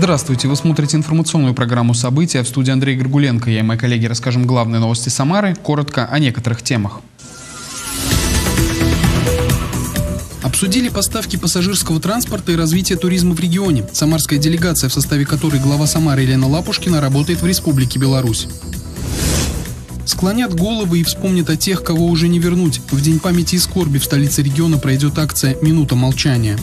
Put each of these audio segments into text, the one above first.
Здравствуйте, вы смотрите информационную программу «События». В студии Андрей Горгуленко. Я и мои коллеги расскажем главные новости Самары, коротко о некоторых темах. Обсудили поставки пассажирского транспорта и развитие туризма в регионе. Самарская делегация, в составе которой глава Самары Елена Лапушкина, работает в Республике Беларусь. Склонят головы и вспомнят о тех, кого уже не вернуть. В День памяти и скорби в столице региона пройдет акция «Минута молчания».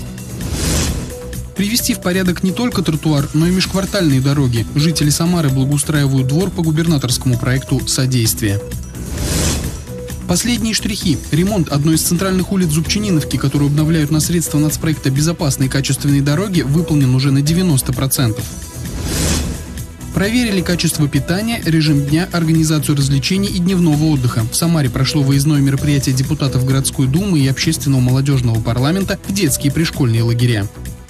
Привести в порядок не только тротуар, но и межквартальные дороги. Жители Самары благоустраивают двор по губернаторскому проекту «Содействие». Последние штрихи. Ремонт одной из центральных улиц Зубчениновки, которую обновляют на средства нацпроекта «Безопасные и качественные дороги», выполнен уже на 90%. Проверили качество питания, режим дня, организацию развлечений и дневного отдыха. В Самаре прошло выездное мероприятие депутатов городской думы и общественного молодежного парламента в детские пришкольные лагеря.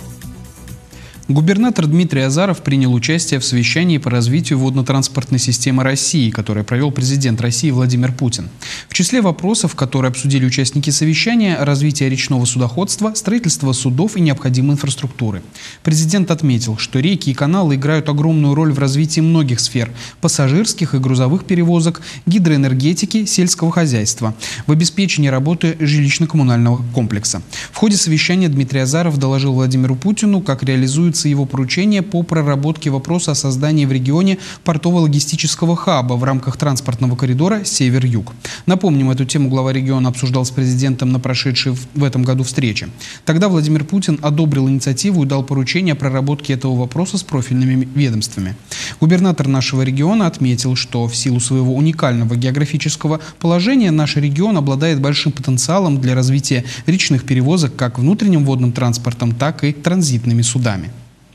Губернатор Дмитрий Азаров принял участие в совещании по развитию водно-транспортной системы России, которое провел президент России Владимир Путин. В числе вопросов, которые обсудили участники совещания, развитие речного судоходства, строительство судов и необходимой инфраструктуры. Президент отметил, что реки и каналы играют огромную роль в развитии многих сфер – пассажирских и грузовых перевозок, гидроэнергетики, сельского хозяйства, в обеспечении работы жилищно-коммунального комплекса. В ходе совещания Дмитрий Азаров доложил Владимиру Путину, как реализуется его поручение по проработке вопроса о создании в регионе портово-логистического хаба в рамках транспортного коридора «Север-Юг». Напомним, эту тему глава региона обсуждал с президентом на прошедшей в этом году встрече. Тогда Владимир Путин одобрил инициативу и дал поручение о проработке этого вопроса с профильными ведомствами. Губернатор нашего региона отметил, что в силу своего уникального географического положения наш регион обладает большим потенциалом для развития речных перевозок как внутренним водным транспортом, так и транзитными судами.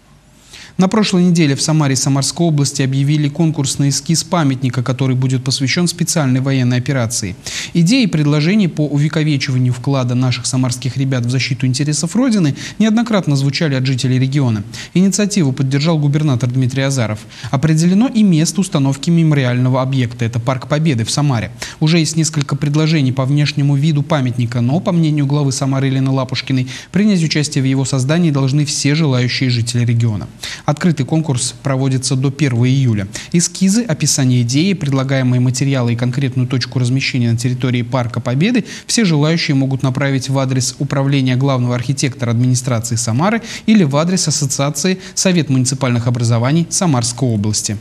На прошлой неделе в Самаре и Самарской области объявили конкурс на эскиз памятника, который будет посвящен специальной военной операции. Идеи и предложения по увековечиванию вклада наших самарских ребят в защиту интересов Родины неоднократно звучали от жителей региона. Инициативу поддержал губернатор Дмитрий Азаров. Определено и место установки мемориального объекта – это Парк Победы в Самаре. Уже есть несколько предложений по внешнему виду памятника, но, по мнению главы Самары Елены Лапушкиной, принять участие в его создании должны все желающие жители региона. Открытый конкурс проводится до 1 июля. Эскизы, описание идеи, предлагаемые материалы и конкретную точку размещения на территории Парка Победы все желающие могут направить в адрес Управления главного архитектора администрации Самары или в адрес Ассоциации Совет муниципальных образований Самарской области.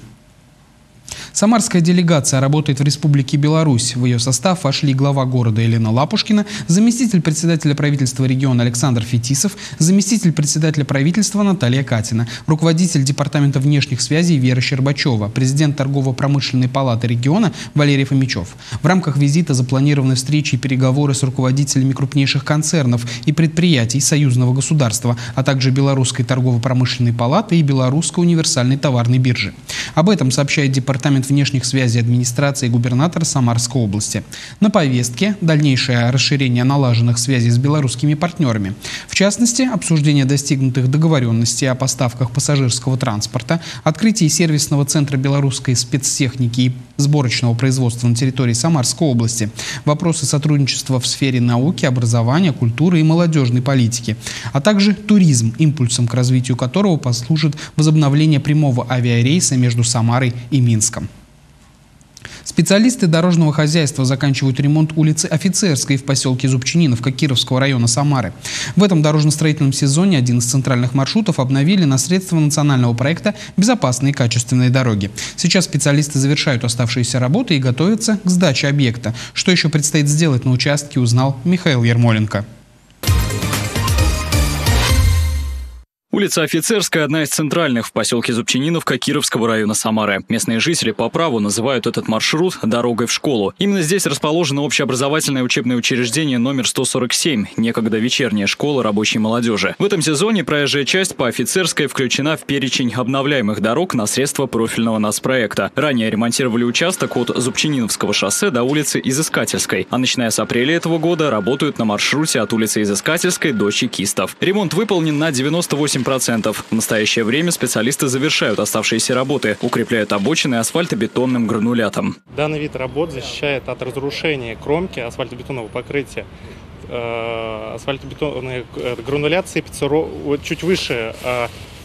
Самарская делегация работает в Республике Беларусь. В ее состав вошли глава города Елена Лапушкина, заместитель председателя правительства региона Александр Фетисов, заместитель председателя правительства Наталья Катина, руководитель департамента внешних связей Вера Щербачева, президент торгово-промышленной палаты региона Валерий Фомичев. В рамках визита запланированы встречи и переговоры с руководителями крупнейших концернов и предприятий союзного государства, а также Белорусской торгово-промышленной палаты и Белорусской универсальной товарной биржи. Об этом сообщает департамент внешних связей администрации губернатора Самарской области. На повестке дальнейшее расширение налаженных связей с белорусскими партнерами. В частности, обсуждение достигнутых договоренностей о поставках пассажирского транспорта, открытие сервисного центра белорусской спецтехники и сборочного производства на территории Самарской области, вопросы сотрудничества в сфере науки, образования, культуры и молодежной политики, а также туризм, импульсом к развитию которого послужит возобновление прямого авиарейса между Самарой и Минском. Специалисты дорожного хозяйства заканчивают ремонт улицы Офицерской в поселке Зубчениновка Кировского района Самары. В этом дорожно-строительном сезоне один из центральных маршрутов обновили на средства национального проекта «Безопасные и качественные дороги». Сейчас специалисты завершают оставшиеся работы и готовятся к сдаче объекта. Что еще предстоит сделать на участке, узнал Михаил Ермоленко. Улица Офицерская – одна из центральных в поселке Зубчениновка Кировского района Самары. Местные жители по праву называют этот маршрут «дорогой в школу». Именно здесь расположено общеобразовательное учебное учреждение номер 147, некогда вечерняя школа рабочей молодежи. В этом сезоне проезжая часть по Офицерской включена в перечень обновляемых дорог на средства профильного нацпроекта. Ранее ремонтировали участок от Зубчениновского шоссе до улицы Изыскательской, а начиная с апреля этого года работают на маршруте от улицы Изыскательской до Чекистов. Ремонт выполнен на 98%. В настоящее время специалисты завершают оставшиеся работы, укрепляют обочины асфальтобетонным гранулятом. Данный вид работ защищает от разрушения кромки асфальтобетонного покрытия. Асфальтобетонная гранулят сыпется чуть выше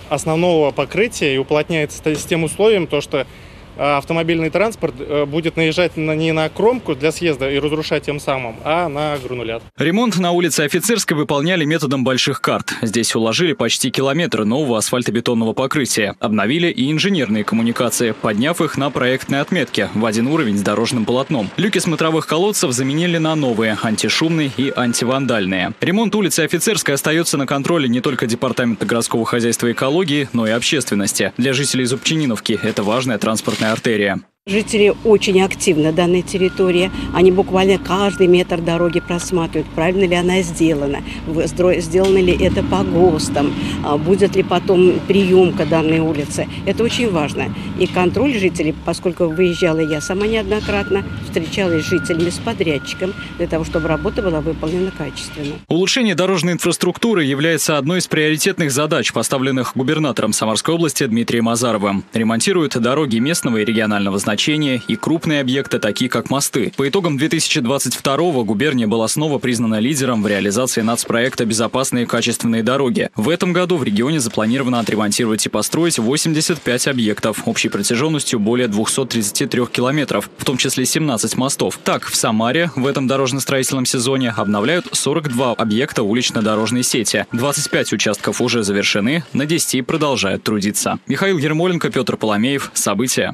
основного покрытия и уплотняется с тем условием, то, что автомобильный транспорт будет наезжать не на кромку для съезда и разрушать тем самым, а на гранулят. Ремонт на улице Офицерской выполняли методом больших карт. Здесь уложили почти километр нового асфальтобетонного покрытия. Обновили и инженерные коммуникации, подняв их на проектной отметке в один уровень с дорожным полотном. Люки смотровых колодцев заменили на новые, антишумные и антивандальные. Ремонт улицы Офицерской остается на контроле не только Департамента городского хозяйства и экологии, но и общественности. Для жителей Зубчининовки это важная транспортная артерия. Жители очень активны на данной территории. Они буквально каждый метр дороги просматривают, правильно ли она сделана, сделано ли это по ГОСТам, будет ли потом приемка данной улицы. Это очень важно. И контроль жителей, поскольку выезжала я сама неоднократно, встречалась с жителями, с подрядчиком, для того, чтобы работа была выполнена качественно. Улучшение дорожной инфраструктуры является одной из приоритетных задач, поставленных губернатором Самарской области Дмитрием Азаровым. Ремонтируют дороги местного и регионального значения и крупные объекты, такие как мосты. По итогам 2022-го губерния была снова признана лидером в реализации нацпроекта «Безопасные и качественные дороги». В этом году в регионе запланировано отремонтировать и построить 85 объектов общей протяженностью более 233 километров, в том числе 17 мостов. Так, в Самаре в этом дорожно-строительном сезоне обновляют 42 объекта улично-дорожной сети. 25 участков уже завершены, на 10 продолжают трудиться. Михаил Ермоленко, Петр Поломеев. События.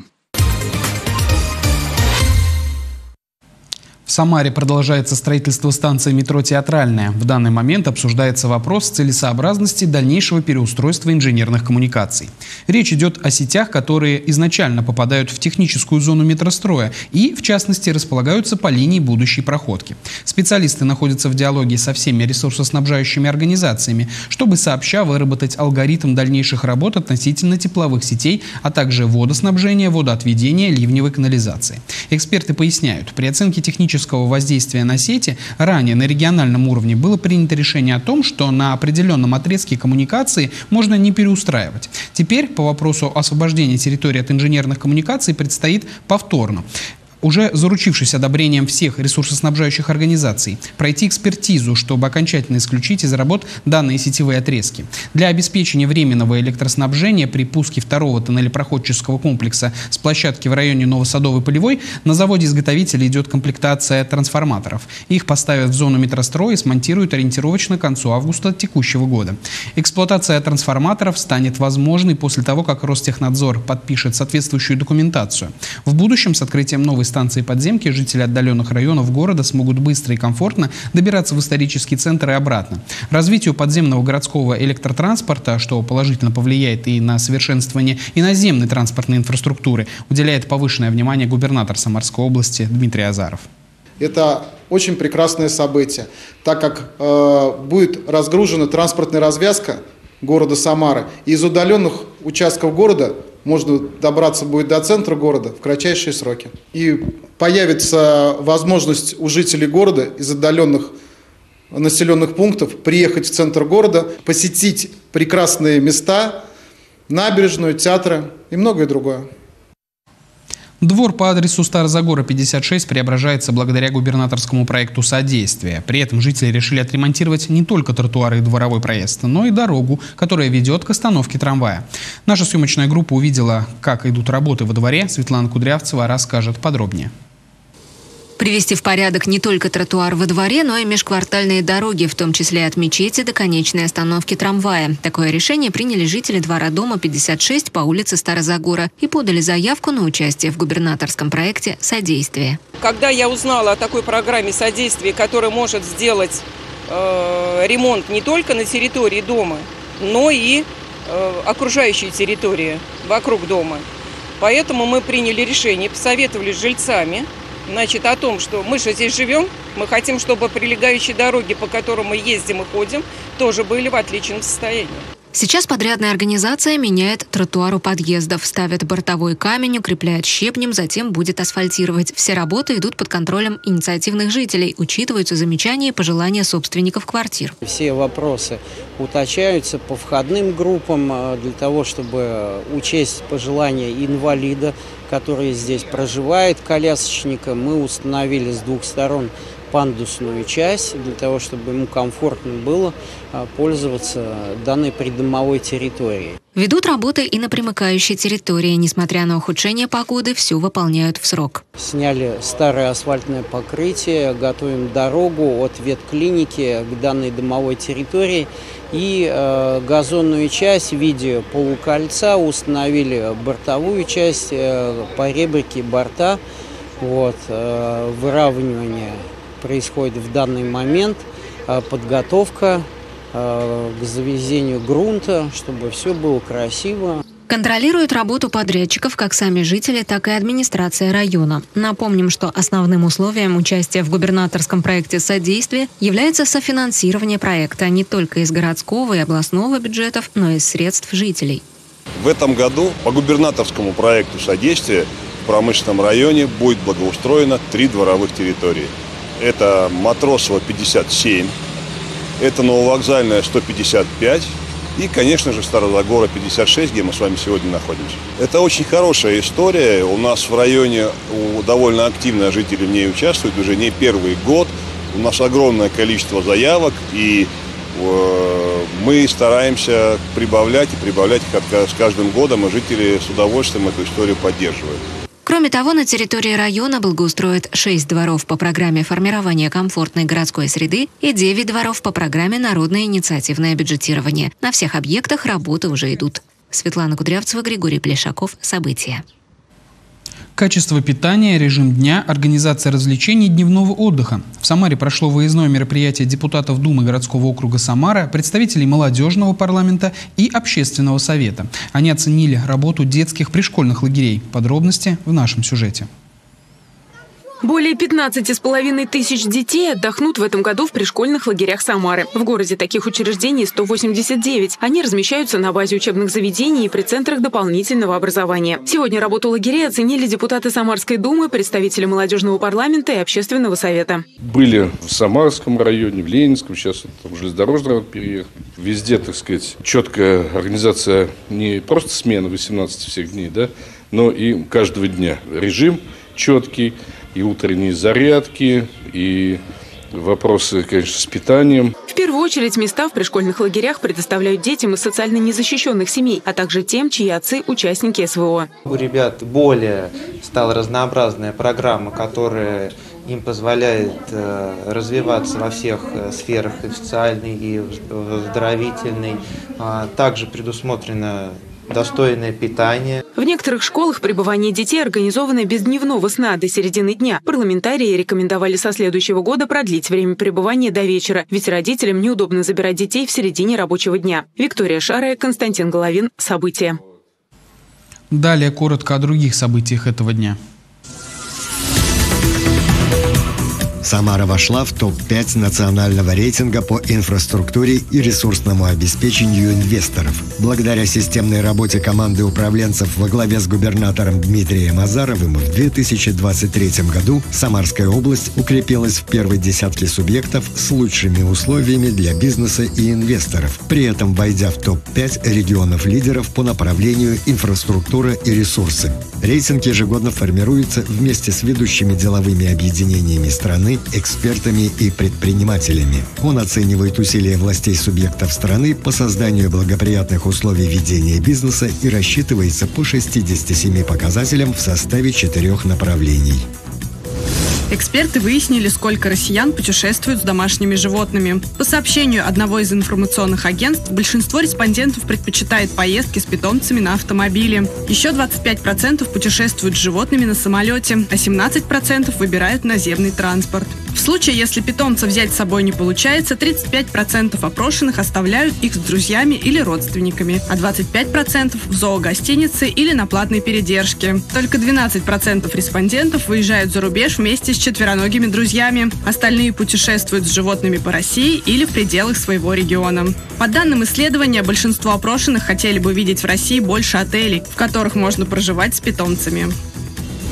В Самаре продолжается строительство станции метро «Театральная». В данный момент обсуждается вопрос целесообразности дальнейшего переустройства инженерных коммуникаций. Речь идет о сетях, которые изначально попадают в техническую зону метростроя и, в частности, располагаются по линии будущей проходки. Специалисты находятся в диалоге со всеми ресурсоснабжающими организациями, чтобы сообща выработать алгоритм дальнейших работ относительно тепловых сетей, а также водоснабжения, водоотведения, ливневой канализации. Эксперты поясняют, при оценке технического воздействия на сети ранее на региональном уровне было принято решение о том, что на определенном отрезке коммуникации можно не переустраивать. Теперь по вопросу освобождения территории от инженерных коммуникаций предстоит повторно, уже заручившись одобрением всех ресурсоснабжающих организаций, пройти экспертизу, чтобы окончательно исключить из работ данные сетевые отрезки. Для обеспечения временного электроснабжения при пуске второго тоннелепроходческого комплекса с площадки в районе Новосадовой Полевой на заводе-изготовителя идет комплектация трансформаторов. Их поставят в зону метростроя и смонтируют ориентировочно к концу августа текущего года. Эксплуатация трансформаторов станет возможной после того, как Ростехнадзор подпишет соответствующую документацию. В будущем с открытием новой станции подземки жители отдаленных районов города смогут быстро и комфортно добираться в исторический центр и обратно. Развитию подземного городского электротранспорта, что положительно повлияет и на совершенствование и наземной транспортной инфраструктуры, уделяет повышенное внимание губернатор Самарской области Дмитрий Азаров. Это очень прекрасное событие, так как будет разгружена транспортная развязка города Самары. И из удаленных участков города можно добраться будет до центра города в кратчайшие сроки. И появится возможность у жителей города из отдаленных населенных пунктов приехать в центр города, посетить прекрасные места, набережную, театры и многое другое. Двор по адресу Старозагора, 56 преображается благодаря губернаторскому проекту «Содействие». При этом жители решили отремонтировать не только тротуары и дворовой проезд, но и дорогу, которая ведет к остановке трамвая. Наша съемочная группа увидела, как идут работы во дворе. Светлана Кудрявцева расскажет подробнее. Привести в порядок не только тротуар во дворе, но и межквартальные дороги, в том числе от мечети до конечной остановки трамвая. Такое решение приняли жители двора дома 56 по улице Старозагора и подали заявку на участие в губернаторском проекте «Содействие». Когда я узнала о такой программе «Содействие», которая может сделать ремонт не только на территории дома, но и окружающей территории вокруг дома, поэтому мы приняли решение, посоветовались с жильцами, о том, что мы же здесь живем, мы хотим, чтобы прилегающие дороги, по которым мы ездим и ходим, тоже были в отличном состоянии. Сейчас подрядная организация меняет тротуар у подъездов, ставит бортовой камень, укрепляет щебнем, затем будет асфальтировать. Все работы идут под контролем инициативных жителей, учитываются замечания и пожелания собственников квартир. Все вопросы уточняются по входным группам для того, чтобы учесть пожелания инвалида, который здесь проживает, колясочника. Мы установили с двух сторон пандусную часть для того, чтобы ему комфортно было пользоваться данной придомовой территорией. Ведут работы и на примыкающей территории. Несмотря на ухудшение погоды, все выполняют в срок. Сняли старое асфальтное покрытие, готовим дорогу от ветклиники к данной домовой территории. И газонную часть в виде полукольца установили бортовую часть, по ребрике борта. Выравнивание происходит в данный момент, подготовка к завезению грунта, чтобы все было красиво. Контролируют работу подрядчиков как сами жители, так и администрация района. Напомним, что основным условием участия в губернаторском проекте «Содействие» является софинансирование проекта не только из городского и областного бюджетов, но и из средств жителей. В этом году по губернаторскому проекту «Содействие» в промышленном районе будет благоустроено 3 дворовых территории. Это Матросово 57, это Нововокзальная 155 и, конечно же, Старозагора 56, где мы с вами сегодня находимся. Это очень хорошая история. У нас в районе довольно активно жители в ней участвуют уже не первый год. У нас огромное количество заявок, и мы стараемся прибавлять их с каждым годом, и жители с удовольствием эту историю поддерживают. Кроме того, на территории района благоустроят 6 дворов по программе формирования комфортной городской среды и 9 дворов по программе народное инициативное бюджетирование. На всех объектах работы уже идут. Светлана Кудрявцева, Григорий Плешаков. События. Качество питания, режим дня, организация развлечений и дневного отдыха. В Самаре прошло выездное мероприятие депутатов Думы городского округа Самара, представителей молодежного парламента и общественного совета. Они оценили работу детских пришкольных лагерей. Подробности в нашем сюжете. Более 15,5 тысяч детей отдохнут в этом году в пришкольных лагерях Самары. В городе таких учреждений 189. Они размещаются на базе учебных заведений и при центрах дополнительного образования. Сегодня работу лагерей оценили депутаты Самарской думы, представители молодежного парламента и общественного совета. Были в Самарском районе, в Ленинском, сейчас там железнодорожный переехал. Везде, так сказать, четкая организация не просто смены 18 всех дней, но и каждого дня. Режим четкий. И утренние зарядки, и вопросы, конечно, с питанием. В первую очередь места в пришкольных лагерях предоставляют детям из социально незащищенных семей, а также тем, чьи отцы – участники СВО. У ребят более стала разнообразная программа, которая им позволяет развиваться во всех сферах, и в социальной, и в оздоровительной. Также предусмотрено достойное питание. В некоторых школах пребывание детей организовано без дневного сна до середины дня. Парламентарии рекомендовали со следующего года продлить время пребывания до вечера, ведь родителям неудобно забирать детей в середине рабочего дня. Виктория Шарая, Константин Головин. События. Далее коротко о других событиях этого дня. Самара вошла в топ-5 национального рейтинга по инфраструктуре и ресурсному обеспечению инвесторов. Благодаря системной работе команды управленцев во главе с губернатором Дмитрием Азаровым в 2023 году Самарская область укрепилась в первой десятке субъектов с лучшими условиями для бизнеса и инвесторов, при этом войдя в топ-5 регионов-лидеров по направлению инфраструктура и ресурсы. Рейтинг ежегодно формируется вместе с ведущими деловыми объединениями страны, экспертами и предпринимателями. Он оценивает усилия властей субъектов страны по созданию благоприятных условий ведения бизнеса и рассчитывается по 67 показателям в составе 4 направлений. Эксперты выяснили, сколько россиян путешествуют с домашними животными. По сообщению одного из информационных агентств, большинство респондентов предпочитает поездки с питомцами на автомобиле. Еще 25% путешествуют с животными на самолете, а 17% выбирают наземный транспорт. В случае, если питомца взять с собой не получается, 35% опрошенных оставляют их с друзьями или родственниками, а 25% в зоогостинице или на платной передержке. Только 12% респондентов выезжают за рубеж вместе с четвероногими друзьями. Остальные путешествуют с животными по России или в пределах своего региона. По данным исследования, большинство опрошенных хотели бы видеть в России больше отелей, в которых можно проживать с питомцами.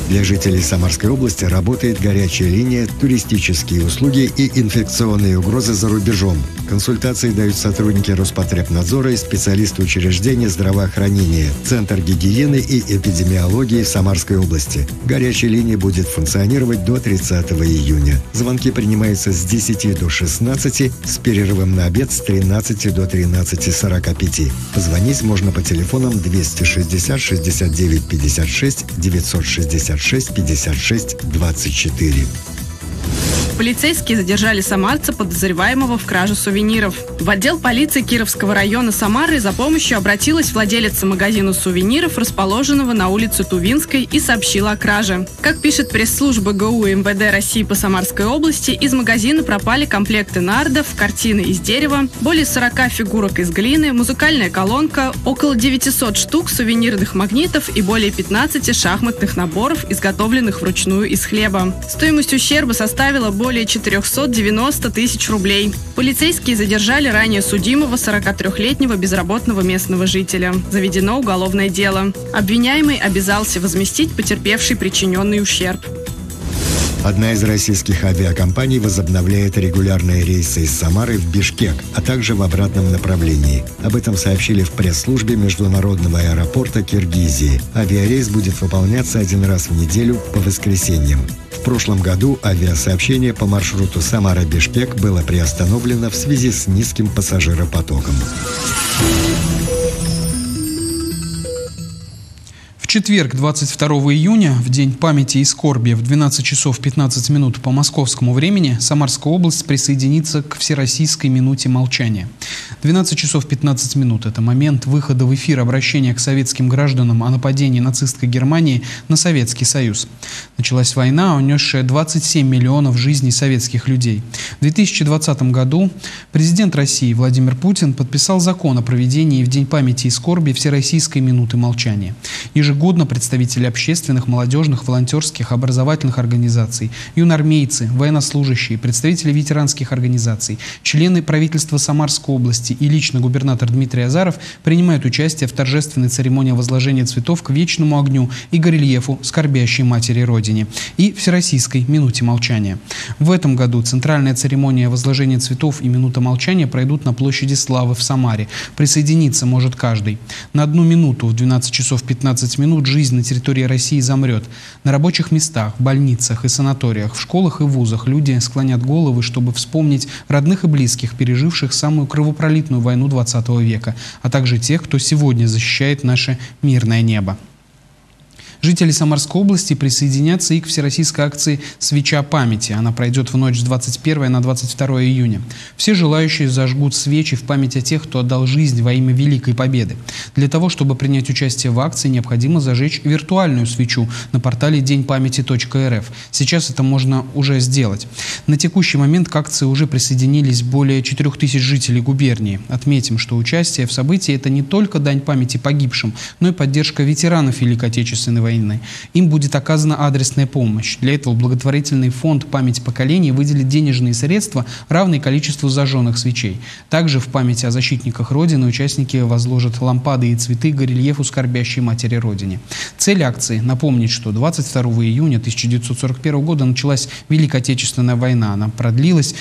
Для жителей Самарской области работает горячая линия «Туристические услуги и инфекционные угрозы за рубежом». Консультации дают сотрудники Роспотребнадзора и специалисты учреждения здравоохранения, Центр гигиены и эпидемиологии в Самарской области. Горячая линия будет функционировать до 30 июня. Звонки принимаются с 10 до 16, с перерывом на обед с 13 до 13:45. Позвонить можно по телефонам 260 69 56 966 56 24. Полицейские задержали самарца, подозреваемого в краже сувениров. В отдел полиции Кировского района Самары за помощью обратилась владелица магазина сувениров, расположенного на улице Тувинской, и сообщила о краже. Как пишет пресс-служба ГУ МВД России по Самарской области, из магазина пропали комплекты нардов, картины из дерева, более 40 фигурок из глины, музыкальная колонка, около 900 штук сувенирных магнитов и более 15 шахматных наборов, изготовленных вручную из хлеба. Стоимость ущерба составила более 490 тысяч рублей. Полицейские задержали ранее судимого 43-летнего безработного местного жителя. Заведено уголовное дело. Обвиняемый обязался возместить потерпевший причиненный ущерб. Одна из российских авиакомпаний возобновляет регулярные рейсы из Самары в Бишкек, а также в обратном направлении. Об этом сообщили в пресс-службе Международного аэропорта Киргизии. Авиарейс будет выполняться один раз в неделю по воскресеньям. В прошлом году авиасообщение по маршруту Самара-Бишкек было приостановлено в связи с низким пассажиропотоком. В четверг, 22 июня, в День памяти и скорби, в 12 часов 15 минут по московскому времени Самарская область присоединится к Всероссийской минуте молчания. 12 часов 15 минут – это момент выхода в эфир обращения к советским гражданам о нападении нацистской Германии на Советский Союз. Началась война, унесшая 27 миллионов жизней советских людей. В 2020 году президент России Владимир Путин подписал закон о проведении в День памяти и скорби Всероссийской минуты молчания. Ежегодно представители общественных, молодежных, волонтерских, образовательных организаций, юнармейцы, военнослужащие, представители ветеранских организаций, члены правительства Самарской области и лично губернатор Дмитрий Азаров принимают участие в торжественной церемонии возложения цветов к вечному огню и горельефу скорбящей матери Родине и Всероссийской минуте молчания. В этом году центральная церемония возложения цветов и минута молчания пройдут на площади Славы в Самаре. Присоединиться может каждый. На 1 минуту в 12 часов 15 минут жизнь на территории России замрет. На рабочих местах, больницах и санаториях, в школах и вузах люди склонят головы, чтобы вспомнить родных и близких, переживших самую кровопролитную войну 20 века, а также тех, кто сегодня защищает наше мирное небо. Жители Самарской области присоединятся и к всероссийской акции «Свеча памяти». Она пройдет в ночь с 21 на 22 июня. Все желающие зажгут свечи в память о тех, кто отдал жизнь во имя Великой Победы. Для того, чтобы принять участие в акции, необходимо зажечь виртуальную свечу на портале деньпамяти.рф. Сейчас это можно уже сделать. На текущий момент к акции уже присоединились более 4000 жителей губернии. Отметим, что участие в событии – это не только дань памяти погибшим, но и поддержка ветеранов Великой Отечественной войны. Им будет оказана адресная помощь. Для этого благотворительный фонд «Память поколений» выделит денежные средства, равные количеству зажженных свечей. Также в память о защитниках Родины участники возложат лампады и цветы к горельефу скорбящей матери Родине. Цель акции – напомнить, что 22 июня 1941 года началась Великая Отечественная война. Она продлилась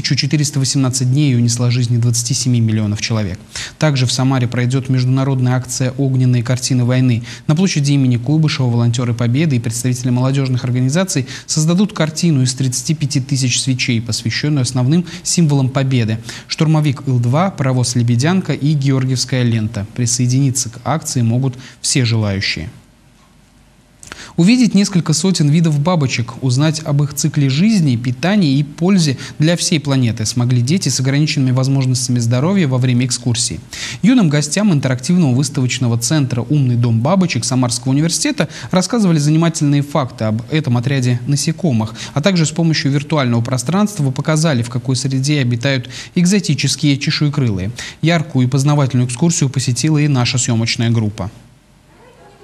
1418 дней и унесла жизни 27 миллионов человек. Также в Самаре пройдет международная акция «Огненные картины войны». На площади имени Куйбышева волонтеры Победы и представители молодежных организаций создадут картину из 35 тысяч свечей, посвященную основным символам Победы – штурмовик Ил-2, паровоз «Лебедянка» и Георгиевская лента. Присоединиться к акции могут все желающие. Увидеть несколько сотен видов бабочек, узнать об их цикле жизни, питании и пользе для всей планеты смогли дети с ограниченными возможностями здоровья во время экскурсии. Юным гостям интерактивного выставочного центра «Умный дом бабочек» Самарского университета рассказывали занимательные факты об этом отряде насекомых, а также с помощью виртуального пространства показали, в какой среде обитают экзотические чешуекрылые. Яркую и познавательную экскурсию посетила и наша съемочная группа.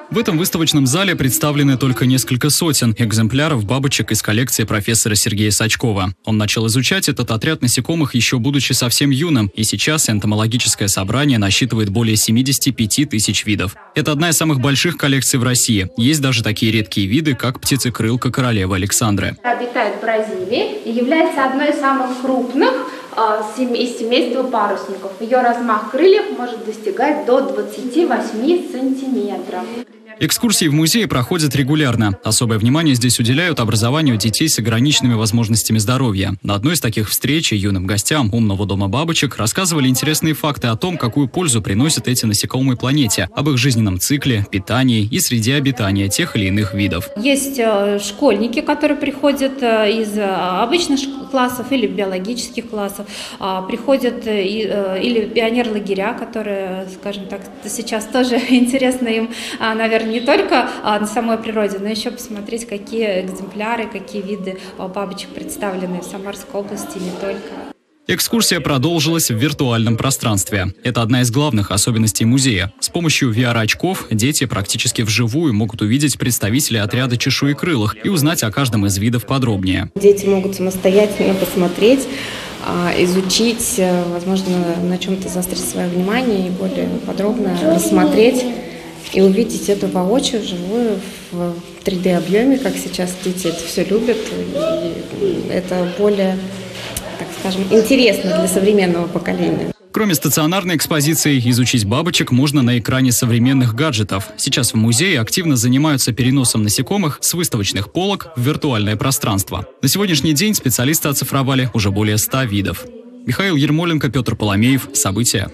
В этом выставочном зале представлены только несколько сотен экземпляров бабочек из коллекции профессора Сергея Сачкова. Он начал изучать этот отряд насекомых еще будучи совсем юным, и сейчас энтомологическое собрание насчитывает более 75 тысяч видов. Это одна из самых больших коллекций в России. Есть даже такие редкие виды, как птицекрылка королевы Александры. Обитает в Бразилии и является одной из самых крупных из семейства парусников. Ее размах крыльев может достигать до 28 сантиметров. Экскурсии в музее проходят регулярно. Особое внимание здесь уделяют образованию детей с ограниченными возможностями здоровья. На одной из таких встреч юным гостям умного дома бабочек рассказывали интересные факты о том, какую пользу приносят эти насекомые планете, об их жизненном цикле, питании и среде обитания тех или иных видов. Есть школьники, которые приходят из обычных классов или биологических классов, приходят или пионер-лагеря, которые, скажем так, сейчас тоже интересно им, наверное, не только на самой природе, но еще посмотреть, какие экземпляры, какие виды бабочек представлены в Самарской области, не только. Экскурсия продолжилась в виртуальном пространстве. Это одна из главных особенностей музея. С помощью VR-очков дети практически вживую могут увидеть представителей отряда чешуекрылых и узнать о каждом из видов подробнее. Дети могут самостоятельно посмотреть, изучить, возможно, на чем-то заострить свое внимание и более подробно рассмотреть и увидеть это воочию, вживую, в 3D-объеме, как сейчас дети это все любят. И это более, так скажем, интересно для современного поколения. Кроме стационарной экспозиции, изучить бабочек можно на экране современных гаджетов. Сейчас в музее активно занимаются переносом насекомых с выставочных полок в виртуальное пространство. На сегодняшний день специалисты оцифровали уже более 100 видов. Михаил Ермоленко, Петр Поломеев. События.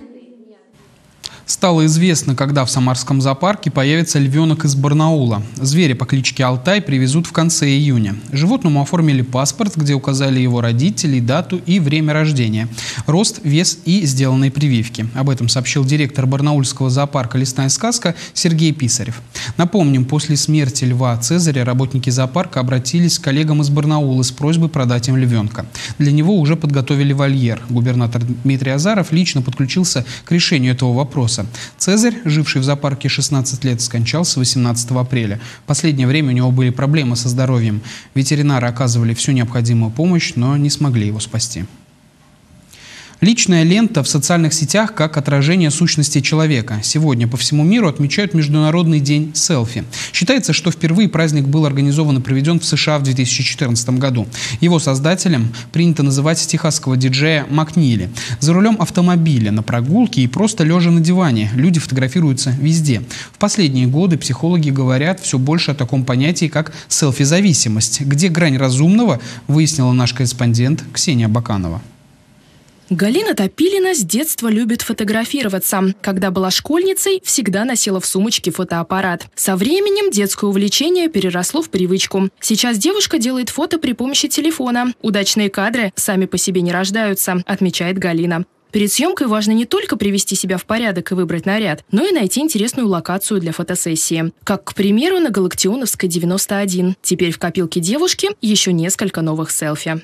Стало известно, когда в Самарском зоопарке появится львенок из Барнаула. Зверя по кличке Алтай привезут в конце июня. Животному оформили паспорт, где указали его родителей, дату и время рождения, рост, вес и сделанные прививки. Об этом сообщил директор барнаульского зоопарка «Лесная сказка» Сергей Писарев. Напомним, после смерти льва Цезаря работники зоопарка обратились к коллегам из Барнаула с просьбой продать им львенка. Для него уже подготовили вольер. Губернатор Дмитрий Азаров лично подключился к решению этого вопроса. Цезарь, живший в зоопарке 16 лет, скончался 18 апреля. В последнее время у него были проблемы со здоровьем. Ветеринары оказывали всю необходимую помощь, но не смогли его спасти. Личная лента в социальных сетях как отражение сущности человека. Сегодня по всему миру отмечают Международный день селфи. Считается, что впервые праздник был организован и проведен в США в 2014 году. Его создателем принято называть техасского диджея Макнили. За рулем автомобиля, на прогулке и просто лежа на диване люди фотографируются везде. В последние годы психологи говорят все больше о таком понятии, как селфи-зависимость. Где грань разумного, выяснила наш корреспондент Ксения Баканова. Галина Топилина с детства любит фотографироваться. Когда была школьницей, всегда носила в сумочке фотоаппарат. Со временем детское увлечение переросло в привычку. Сейчас девушка делает фото при помощи телефона. Удачные кадры сами по себе не рождаются, отмечает Галина. Перед съемкой важно не только привести себя в порядок и выбрать наряд, но и найти интересную локацию для фотосессии. Как, к примеру, на Галактионовской, 91. Теперь в копилке девушки еще несколько новых селфи.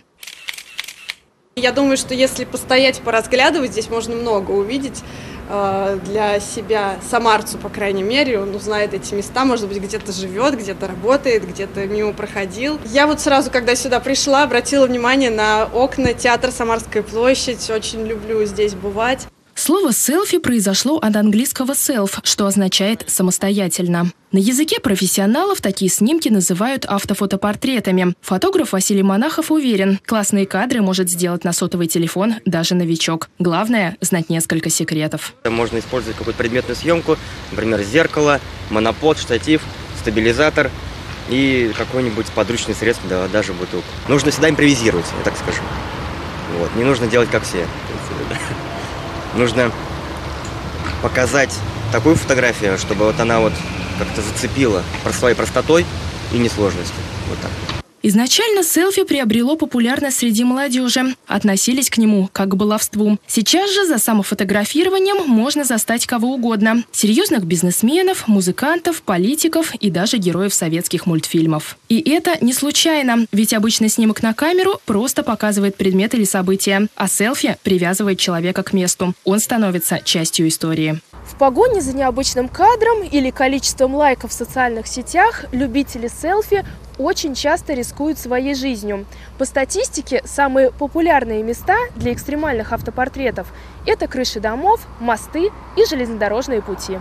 Я думаю, что если постоять, поразглядывать, здесь можно много увидеть для себя, самарцу, по крайней мере. Он узнает эти места, может быть, где-то живет, где-то работает, где-то мимо проходил. Я вот сразу, когда сюда пришла, обратила внимание на окна театра «Самарская площадь». Очень люблю здесь бывать. Слово «селфи» произошло от английского «self», что означает «самостоятельно». На языке профессионалов такие снимки называют автофотопортретами. Фотограф Василий Монахов уверен, классные кадры может сделать на сотовый телефон даже новичок. Главное – знать несколько секретов. Можно использовать какую-то предметную съемку, например, зеркало, монопод, штатив, стабилизатор и какое-нибудь подручное средство, да, даже бутылку. Нужно всегда импровизировать, я так скажу. Вот. Не нужно делать как все. Нужно показать такую фотографию, чтобы вот она вот как-то зацепила своей простотой и несложностью. Вот так. Изначально селфи приобрело популярность среди молодежи. Относились к нему как к баловству. Сейчас же за самофотографированием можно застать кого угодно. Серьезных бизнесменов, музыкантов, политиков и даже героев советских мультфильмов. И это не случайно, ведь обычный снимок на камеру просто показывает предмет или событие, а селфи привязывает человека к месту. Он становится частью истории. В погоне за необычным кадром или количеством лайков в социальных сетях любители селфи очень часто рискуют своей жизнью. По статистике, самые популярные места для экстремальных автопортретов – это крыши домов, мосты и железнодорожные пути.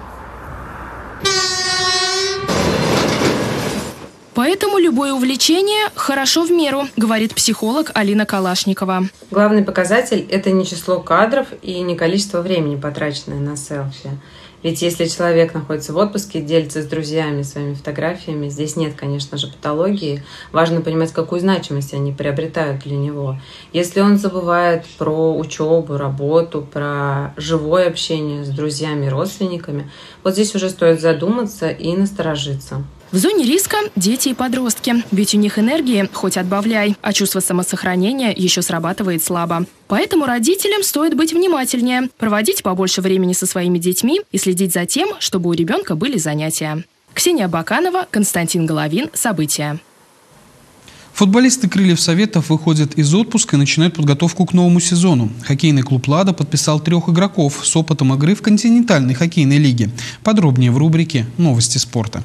Поэтому любое увлечение хорошо в меру, говорит психолог Алина Калашникова. Главный показатель – это не число кадров и не количество времени, потраченное на селфи. Ведь если человек находится в отпуске, делится с друзьями своими фотографиями, здесь нет, конечно же, патологии. Важно понимать, какую значимость они приобретают для него. Если он забывает про учебу, работу, про живое общение с друзьями и родственниками, вот здесь уже стоит задуматься и насторожиться. В зоне риска дети и подростки, ведь у них энергии хоть отбавляй, а чувство самосохранения еще срабатывает слабо. Поэтому родителям стоит быть внимательнее, проводить побольше времени со своими детьми и следить за тем, чтобы у ребенка были занятия. Ксения Баканова, Константин Головин. События. Футболисты «Крыльев Советов» выходят из отпуска и начинают подготовку к новому сезону. Хоккейный клуб «Лада» подписал 3 игроков с опытом игры в континентальной хоккейной лиге. Подробнее в рубрике «Новости спорта».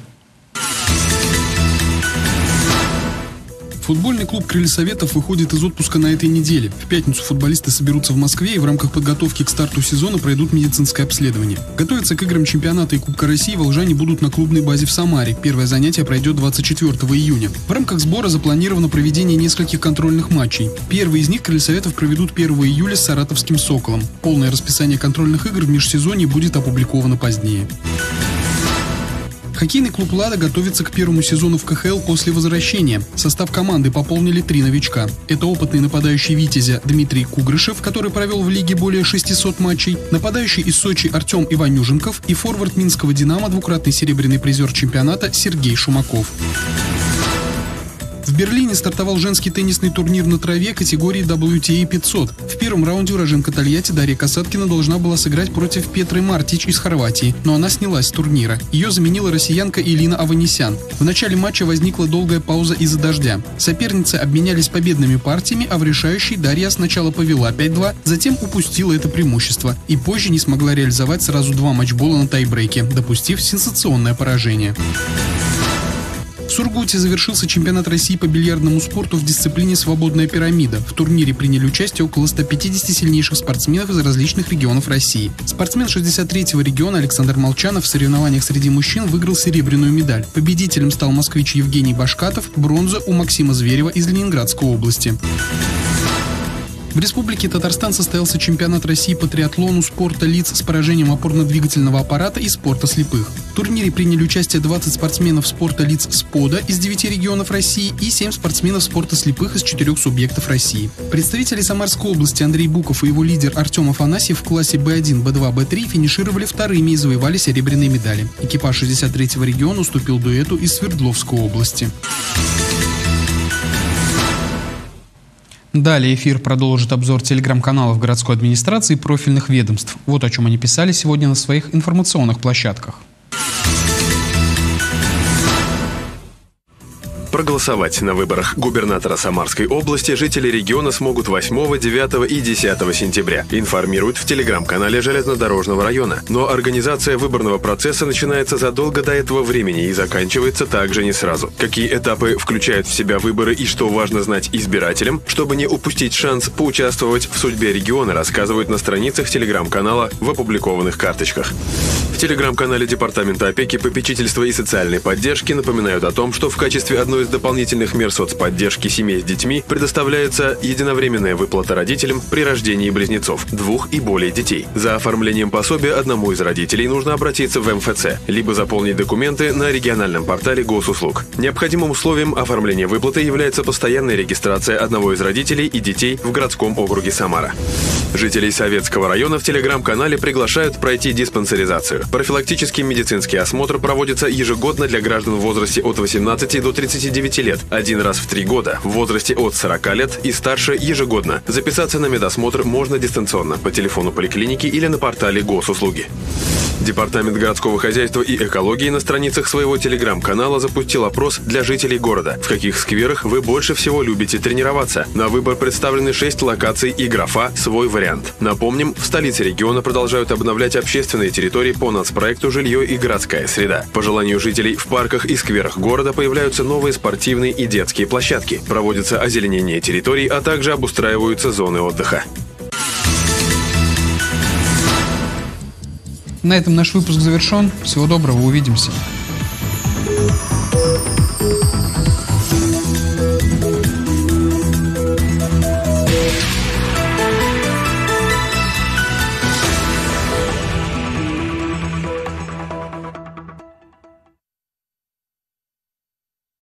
Футбольный клуб «Крылья Советов» выходит из отпуска на этой неделе. В пятницу футболисты соберутся в Москве и в рамках подготовки к старту сезона пройдут медицинское обследование. Готовиться к играм чемпионата и Кубка России волжане будут на клубной базе в Самаре. Первое занятие пройдет 24 июня. В рамках сбора запланировано проведение нескольких контрольных матчей. Первый из них «Крылья Советов» проведут 1 июля с саратовским «Соколом». Полное расписание контрольных игр в межсезонье будет опубликовано позднее. Хоккейный клуб «Лада» готовится к первому сезону в КХЛ после возвращения. Состав команды пополнили 3 новичка. Это опытный нападающий «Витязя» Дмитрий Кугрышев, который провел в лиге более 600 матчей, нападающий из Сочи Артем Иванюженков и форвард минского «Динамо», двукратный серебряный призер чемпионата Сергей Шумаков. В Берлине стартовал женский теннисный турнир на траве категории WTA 500. В первом раунде уроженка Тольятти Дарья Касаткина должна была сыграть против Петры Мартич из Хорватии, но она снялась с турнира. Ее заменила россиянка Элина Аванесян. В начале матча возникла долгая пауза из-за дождя. Соперницы обменялись победными партиями, а в решающей Дарья сначала повела 5-2, затем упустила это преимущество и позже не смогла реализовать сразу 2 матчбола на тайбрейке, допустив сенсационное поражение. В Сургуте завершился чемпионат России по бильярдному спорту в дисциплине «Свободная пирамида». В турнире приняли участие около 150 сильнейших спортсменов из различных регионов России. Спортсмен 63-го региона Александр Молчанов в соревнованиях среди мужчин выиграл серебряную медаль. Победителем стал москвич Евгений Башкатов, бронза у Максима Зверева из Ленинградской области. В Республике Татарстан состоялся чемпионат России по триатлону спорта лиц с поражением опорно-двигательного аппарата и спорта слепых. В турнире приняли участие 20 спортсменов спорта лиц СПОДа из 9 регионов России и 7 спортсменов спорта слепых из 4 субъектов России. Представители Самарской области Андрей Буков и его лидер Артем Афанасьев в классе Б1, Б2, Б3 финишировали вторыми и завоевали серебряные медали. Экипаж 63-го региона уступил дуэту из Свердловской области. Далее эфир продолжит обзор телеграм-каналов городской администрации и профильных ведомств. Вот о чем они писали сегодня на своих информационных площадках. Проголосовать на выборах губернатора Самарской области жители региона смогут 8, 9 и 10 сентября, информируют в телеграм-канале Железнодорожного района. Но организация выборного процесса начинается задолго до этого времени и заканчивается также не сразу. Какие этапы включают в себя выборы и что важно знать избирателям, чтобы не упустить шанс поучаствовать в судьбе региона, рассказывают на страницах телеграм-канала в опубликованных карточках. В телеграм-канале Департамента опеки, попечительства и социальной поддержки напоминают о том, что в качестве одной из дополнительных мер соцподдержки семей с детьми предоставляется единовременная выплата родителям при рождении близнецов, 2 и более детей. За оформлением пособия одному из родителей нужно обратиться в МФЦ, либо заполнить документы на региональном портале госуслуг. Необходимым условием оформления выплаты является постоянная регистрация одного из родителей и детей в городском округе Самара. Жителей Советского района в телеграм-канале приглашают пройти диспансеризацию. Профилактический медицинский осмотр проводится ежегодно для граждан в возрасте от 18 до 39 лет, один раз в 3 года, в возрасте от 40 лет и старше ежегодно. Записаться на медосмотр можно дистанционно по телефону поликлиники или на портале госуслуги. Департамент городского хозяйства и экологии на страницах своего телеграм-канала запустил опрос для жителей города. В каких скверах вы больше всего любите тренироваться? На выбор представлены 6 локаций и графа «Свой вариант». Напомним, в столице региона продолжают обновлять общественные территории по нацпроекту «Жилье и городская среда». По желанию жителей, в парках и скверах города появляются новые спортивные и детские площадки. Проводится озеленение территорий, а также обустраиваются зоны отдыха. На этом наш выпуск завершен. Всего доброго, увидимся.